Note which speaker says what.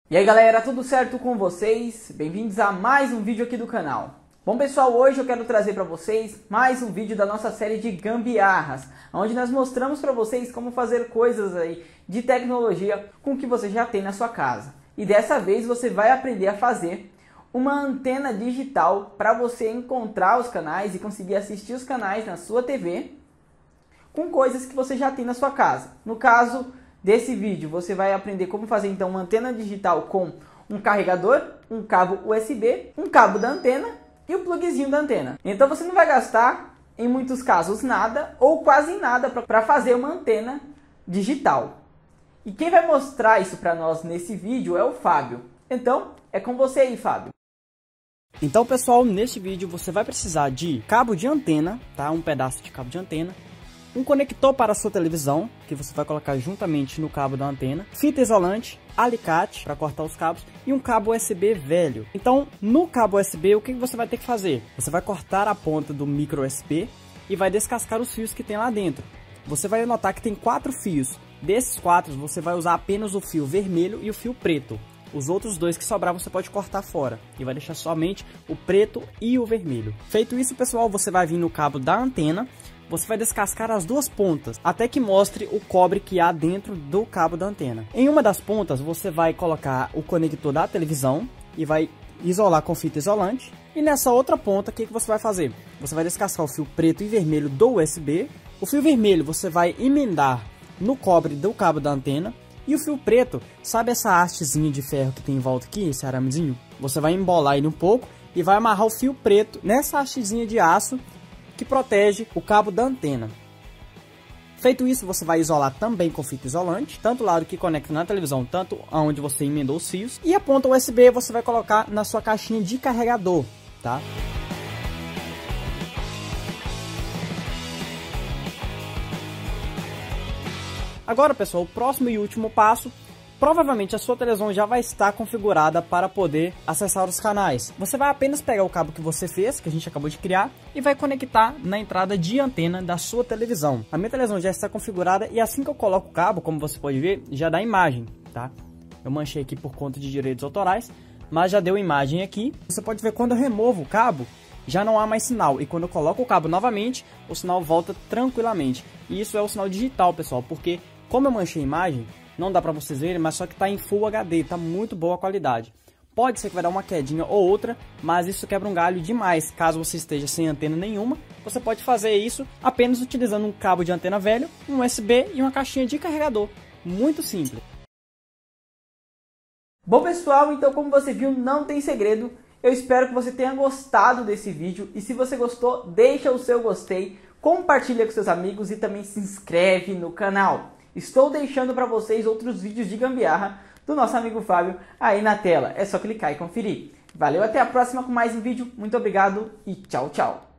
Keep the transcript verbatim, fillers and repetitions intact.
Speaker 1: E aí galera, tudo certo com vocês? Bem-vindos a mais um vídeo aqui do canal. Bom pessoal, hoje eu quero trazer para vocês mais um vídeo da nossa série de gambiarras, onde nós mostramos para vocês como fazer coisas aí de tecnologia com o que você já tem na sua casa. E dessa vez você vai aprender a fazer uma antena digital para você encontrar os canais e conseguir assistir os canais na sua T V com coisas que você já tem na sua casa. No caso desse vídeo, você vai aprender como fazer então uma antena digital com um carregador, um cabo U S B, um cabo da antena e o plugzinho da antena. Então você não vai gastar, em muitos casos, nada ou quase nada para fazer uma antena digital. E quem vai mostrar isso para nós nesse vídeo é o Fábio. Então, é com você aí, Fábio.
Speaker 2: Então, pessoal, neste vídeo você vai precisar de cabo de antena, tá? Um pedaço de cabo de antena. Um conector para a sua televisão, que você vai colocar juntamente no cabo da antena, fita isolante, alicate para cortar os cabos e um cabo U S B velho. Então, no cabo U S B, o que você vai ter que fazer? Você vai cortar a ponta do micro U S B e vai descascar os fios que tem lá dentro. Você vai notar que tem quatro fios. Desses quatro, você vai usar apenas o fio vermelho e o fio preto. Os outros dois que sobrar você pode cortar fora e vai deixar somente o preto e o vermelho. Feito isso, pessoal, você vai vir no cabo da antena. Você vai descascar as duas pontas, até que mostre o cobre que há dentro do cabo da antena. Em uma das pontas, você vai colocar o conector da televisão e vai isolar com fita isolante. E nessa outra ponta, o que, que você vai fazer? Você vai descascar o fio preto e vermelho do U S B. O fio vermelho você vai emendar no cobre do cabo da antena. E o fio preto, sabe essa hastezinha de ferro que tem em volta aqui, esse aramezinho? Você vai embolar ele um pouco e vai amarrar o fio preto nessa hastezinha de aço que protege o cabo da antena. Feito isso, você vai isolar também com fita isolante, tanto o lado que conecta na televisão, tanto onde você emendou os fios, e a ponta U S B você vai colocar na sua caixinha de carregador, tá? Agora, pessoal, o próximo e último passo. Provavelmente a sua televisão já vai estar configurada para poder acessar os canais. Você vai apenas pegar o cabo que você fez, que a gente acabou de criar, e vai conectar na entrada de antena da sua televisão. A minha televisão já está configurada e assim que eu coloco o cabo, como você pode ver, já dá imagem, tá? Eu manchei aqui por conta de direitos autorais, mas já deu imagem aqui. Você pode ver quando eu removo o cabo, já não há mais sinal. E quando eu coloco o cabo novamente, o sinal volta tranquilamente. E isso é o sinal digital, pessoal, porque como eu manchei a imagem, não dá pra vocês verem, mas só que tá em Full H D, tá muito boa a qualidade. Pode ser que vai dar uma quedinha ou outra, mas isso quebra um galho demais. Caso você esteja sem antena nenhuma, você pode fazer isso apenas utilizando um cabo de antena velho, um U S B e uma caixinha de carregador. Muito simples.
Speaker 1: Bom pessoal, então como você viu, não tem segredo. Eu espero que você tenha gostado desse vídeo. E se você gostou, deixa o seu gostei, compartilha com seus amigos e também se inscreve no canal. Estou deixando para vocês outros vídeos de gambiarra do nosso amigo Fábio aí na tela. É só clicar e conferir. Valeu, até a próxima com mais um vídeo. Muito obrigado e tchau, tchau.